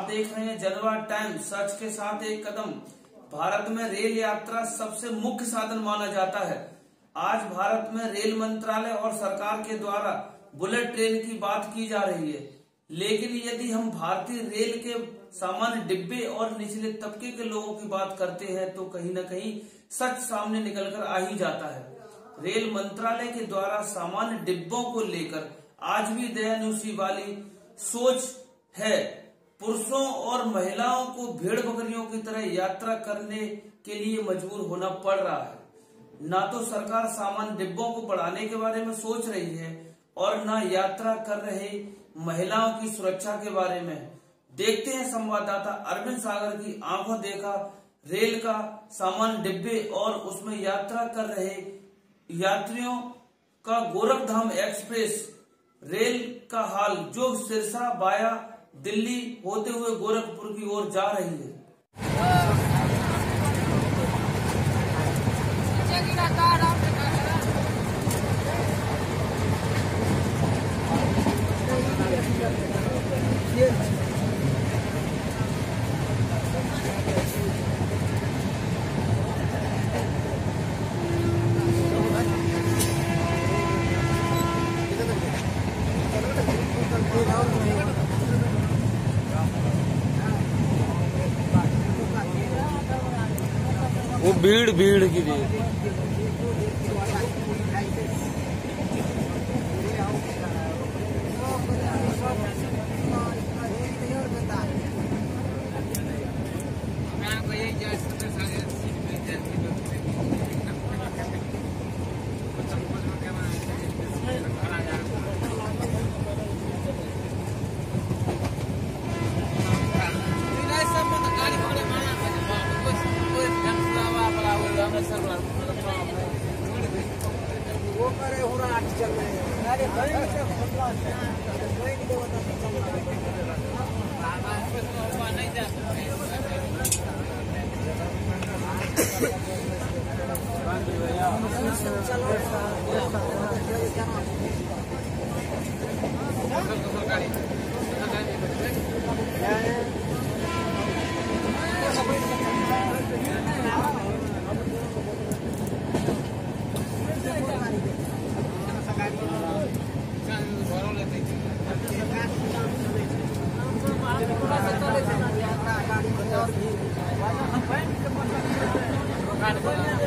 देख रहे हैं जनवा टाइम्स। सच के साथ एक कदम। भारत में रेल यात्रा सबसे मुख्य साधन माना जाता है। आज भारत में रेल मंत्रालय और सरकार के द्वारा बुलेट ट्रेन की बात की जा रही है, लेकिन यदि हम भारतीय रेल के सामान्य डिब्बे और निचले तबके के लोगों की बात करते हैं तो कहीं न कहीं सच सामने निकलकर आ ही जाता है। रेल मंत्रालय के द्वारा सामान्य डिब्बों को लेकर आज भी दयानुसी वाली सोच है। पुरुषों और महिलाओं को भेड़ बकरियों की तरह यात्रा करने के लिए मजबूर होना पड़ रहा है। ना तो सरकार सामान्य डिब्बों को बढ़ाने के बारे में सोच रही है और न यात्रा कर रहे महिलाओं की सुरक्षा के बारे में। देखते हैं संवाददाता अरविंद सागर की आंखों देखा रेल का सामान्य डिब्बे और उसमें यात्रा कर रहे यात्रियों का गोरखधाम एक्सप्रेस रेल का हाल, जो सिरसा वाया दिल्ली होते हुए गोरखपुर की ओर जा रही है। वो भीड़ की थी। वो करे हो रहा चल रहे हैं। अरे भाई नहीं जा सकते।